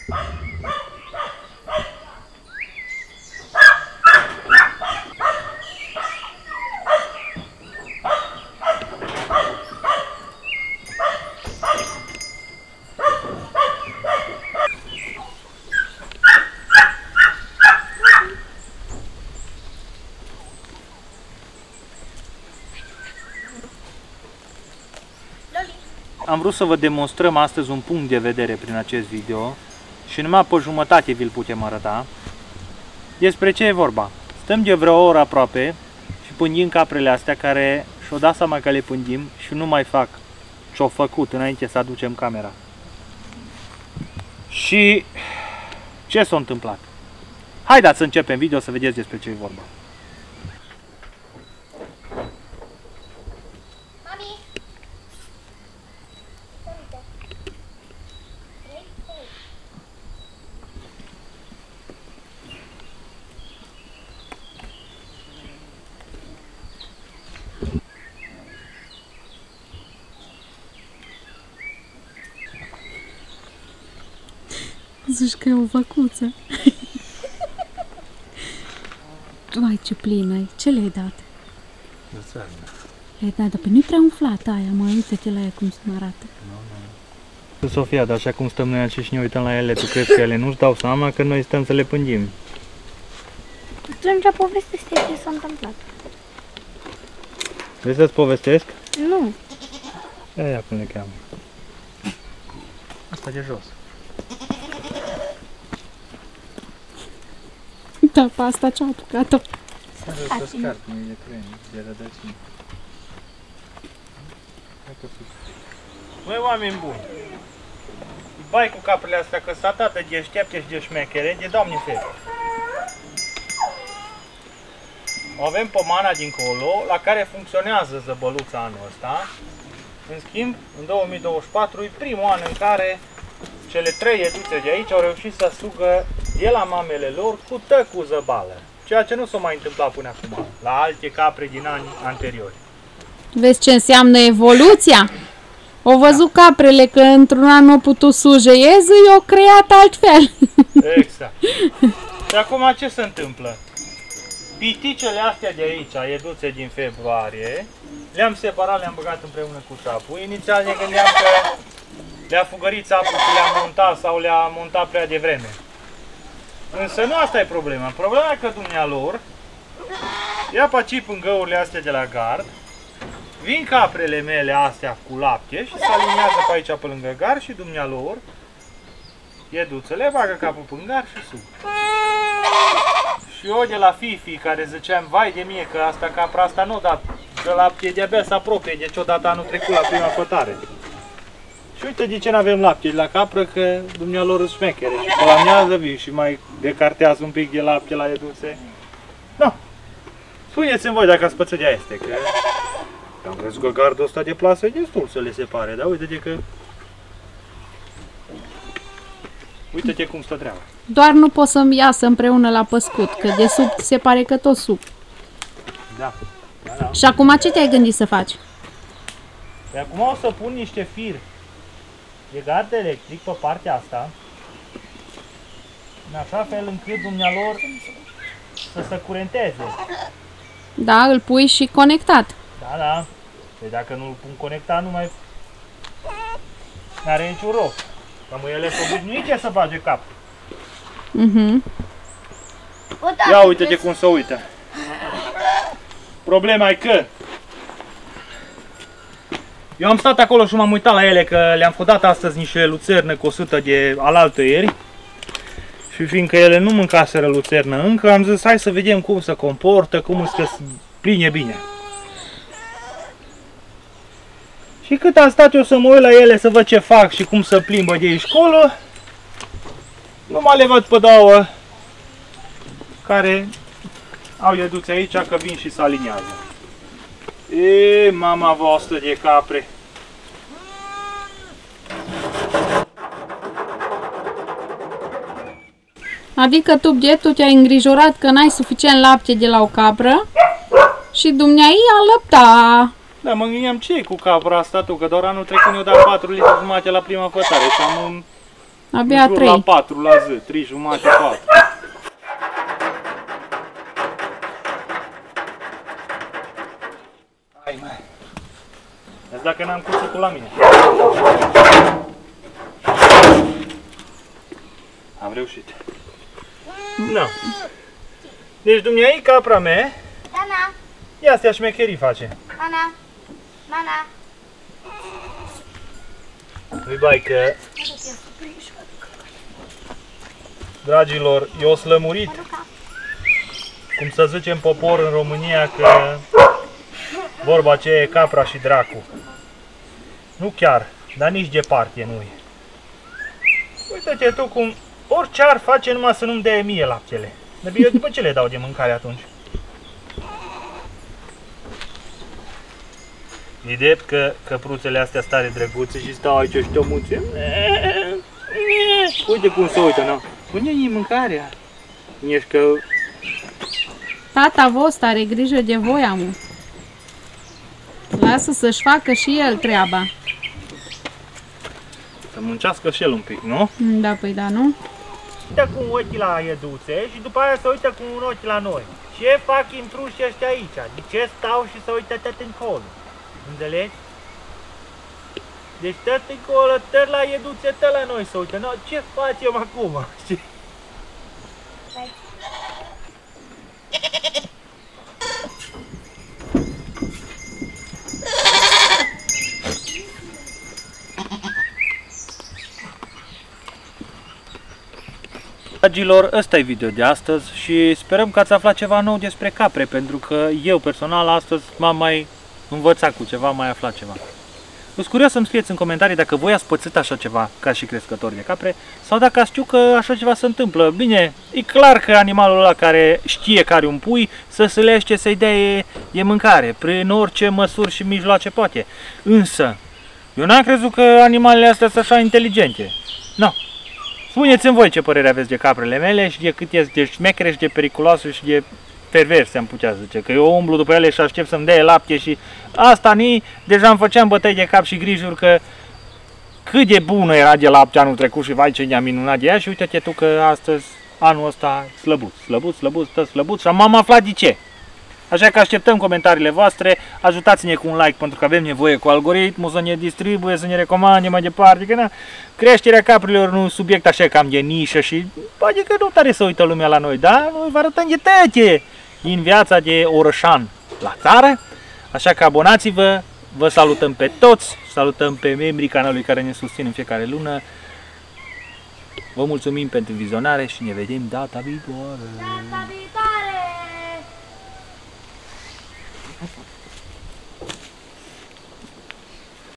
Am vrut să vă demonstrăm astăzi un punct de vedere prin acest video și numai pe jumătate vi-l putem arăta. Despre ce e vorba? Stăm de vreo oră aproape și pândim caprele astea care și-o dat seama că le pândim și nu mai fac ce-o făcut înainte să aducem camera. Și ce s-a întâmplat? Haideți să începem video să vedeți despre ce e vorba. Zici că e o văcuță. Vai, ce plină e. Ce le-ai dat? Le-ai dat, dar pe nu-i prea umflat aia, mă, uite-te la ea cum se arată. Nu. Sofia, dar așa cum stăm noi aici și ne uităm la ele, tu crezi că ele nu-și dau seama că noi stăm să le pândim? Atunci povestește ce s-a întâmplat. Vrei să-ți povestesc? Nu. Aia cum le cheamă. Asta de jos. Da, pe asta ce-a apucat-o. Să scarp, nu e crem, de rădăcini. Măi, oameni buni, bai cu caprele astea că s-a tată de șteapte și de șmechere, de doamne fete. Avem pomana dincolo, la care funcționează zăbăluța anul ăsta. În schimb, în 2024 e primul an în care cele 3 eduțe de aici au reușit să sugă de la mamele lor cu tăcu zăbală. Ceea ce nu s-a mai întâmplat până acum, la alte capre din ani anteriori. Vezi ce înseamnă evoluția? Au văzut caprele că într-un an nu au putut sujeieze, i-au creat altfel. Exact. Și acum ce se întâmplă? Piticele astea de aici, eduțe din februarie, le-am separat, le-am băgat împreună cu țapul. Inițial ne gândeam că le-a fugărit țapul și le-a montat sau le-a montat prea devreme. Însă nu asta e problema. Problema e că dumnealor ia pacip în găurile astea de la gard, vin caprele mele astea cu lapte și se aliniază pe aici pe lângă gard și dumnealor eduțele bagă capul pe gard și sub. Și eu de la Fifi care ziceam, vai de mie că asta capra asta nu da, că lapte de-abia se apropie de ce-o dat anul trecut la prima fătare. Și uite de ce nu avem lapte de la capră, că dumnealor îți șmechere și pe la miază vii și mai decartează un pic de lapte la eduțe. Da. Spuneți-mi voi dacă ați pățit de aia este, că am crezut că gardul ăsta de plasă e destul să le separe, dar uite-te că... Uite-te cum stă treaba. Doar nu pot să-mi iasă împreună la păscut, că de sub se pare că tot sub. Da. Da. Și acum ce te-ai gândit să faci? Păi acum o să pun niște fir de gard electric pe partea asta, în așa fel încât dumnealor să se curenteze. Da, îl pui și conectat. Da, da. Păi dacă nu îl pun conectat, nu mai are niciun rost. Că mâinile sunt obișnuite să bage cap. Ia uite-te cum se uită. Problema e că eu am stat acolo și m-am uitat la ele, că le-am făcut astăzi niște luțernă cu 100 de alaltăieri. Și fiindcă ele nu mâncaseră luțernă încă, am zis hai să vedem cum se comportă, cum îți pline bine. Și cât am stat eu să mă uit la ele să văd ce fac și cum se plimbă de aici colo, numai le văd pe două care au eduțe aici, că vin și se aliniază. E, mama voastră de capre! Adică tu, bietul, te-ai îngrijorat că n-ai suficient lapte de la o capră și dumneai alăpta. Da, mă gândeam ce e cu capra asta tu, că doar anul trecut ne-o dat 4 litri jumate la prima fătare și am un... Abia 3. La 4 la zi, 3 jumate, 4. Hai mai. Deci dacă n-am cuțutul la mine. Am reușit. Nu. Deci dumneai capra mea, Ana, ia astea șmecherii face. Ana, Nana. Lui baică, dragilor, eu slămurit, cum să zicem popor în România, că vorba aceea e capra și dracu. Nu chiar, dar nici departe nu e. Uite-te tu cum orice ar face numai să nu-mi dea mie laptele. Dar eu după ce le dau de mâncare atunci? E drept că căpruțele astea stare drăguțe și stau aici și tomuțe. Uite cum se uită, nu? Pune-i mâncarea. Ești că... Tata vostru are grijă de voi, amu. Lasă să-și facă și el treaba. Să muncească și el un pic, nu? Da, păi da, nu? Uită cu un ochi la Eduțe și după aia se uită cu un ochi la noi. Ce fac intruși ăștia aici? De ce stau și se uită tot încolo? Înțelegi? Deci tot încolo, tot la Eduțe, tot la noi se uită. No, ce facem acum? Dragilor, ăsta e video de astăzi și sperăm că ați aflat ceva nou despre capre, pentru că eu personal astăzi m-am mai învățat cu ceva, mai aflat ceva. Sunt curios să-mi scrieți în comentarii dacă voi ați pățit așa ceva ca și crescători de capre sau dacă ați știu că așa ceva se întâmplă. Bine, e clar că animalul ăla care știe că are un pui să sălește să-i dea de mâncare prin orice măsuri și mijloace poate. Însă, eu n-am crezut că animalele astea sunt așa inteligente. No. Spuneți-mi voi ce părere aveți de caprele mele și de cât este de șmechere și de periculoase și de perverse, am putea zice. Că eu umblu după ele și aștept să-mi dea lapte și asta ni, deja îmi făceam bătăi de cap și grijuri că cât de bună era de lapte anul trecut și vai ce ne-am minunat de ea și uite-te tu că astăzi, anul ăsta, slăbuț și am aflat de ce. Așa că așteptăm comentariile voastre, ajutați-ne cu un like pentru că avem nevoie cu algoritmul să ne distribuie, să ne recomande mai departe, că na, creșterea caprilor nu e un subiect așa cam de nișă și poate că nu tare să uită lumea la noi, dar noi vă arătăm de tăte din viața de orășan la țară, așa că abonați-vă, vă salutăm pe toți, salutăm pe membrii canalului care ne susțin în fiecare lună, vă mulțumim pentru vizionare și ne vedem data viitoare! Data viitoare!